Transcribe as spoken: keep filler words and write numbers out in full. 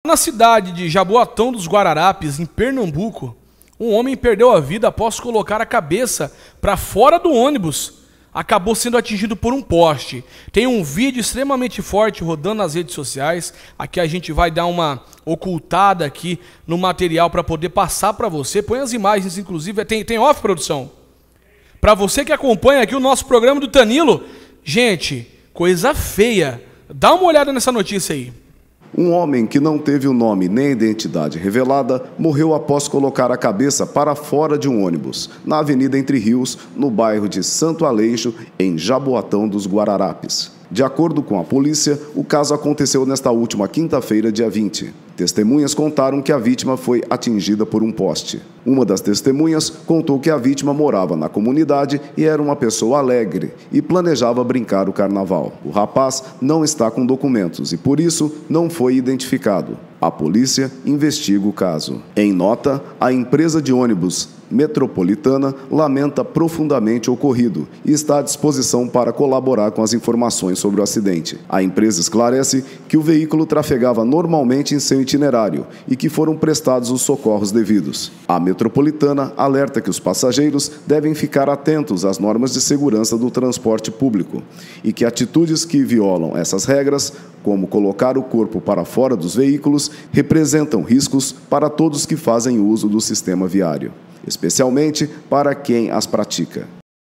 Na cidade de Jaboatão dos Guararapes, em Pernambuco, um homem perdeu a vida após colocar a cabeça para fora do ônibus. Acabou sendo atingido por um poste. Tem um vídeo extremamente forte rodando nas redes sociais. Aqui a gente vai dar uma ocultada aqui no material para poder passar para você. Põe as imagens, inclusive. Tem, tem off, produção? Para você que acompanha aqui o nosso programa do Tanilo. Gente, coisa feia. Dá uma olhada nessa notícia aí. Um homem que não teve o nome nem a identidade revelada morreu após colocar a cabeça para fora de um ônibus, na Avenida Entre Rios, no bairro de Santo Aleixo, em Jaboatão dos Guararapes. De acordo com a polícia, o caso aconteceu nesta última quinta-feira, dia vinte. Testemunhas contaram que a vítima foi atingida por um poste. Uma das testemunhas contou que a vítima morava na comunidade e era uma pessoa alegre e planejava brincar o carnaval. O rapaz não está com documentos e, por isso, não foi identificado. A polícia investiga o caso. Em nota, a empresa de ônibus Metropolitana lamenta profundamente o ocorrido e está à disposição para colaborar com as informações sobre o acidente. A empresa esclarece que o veículo trafegava normalmente em seu itinerário e que foram prestados os socorros devidos. A Metropolitana alerta que os passageiros devem ficar atentos às normas de segurança do transporte público e que atitudes que violam essas regras, como colocar o corpo para fora dos veículos, representam riscos para todos que fazem uso do sistema viário, especialmente para quem as pratica.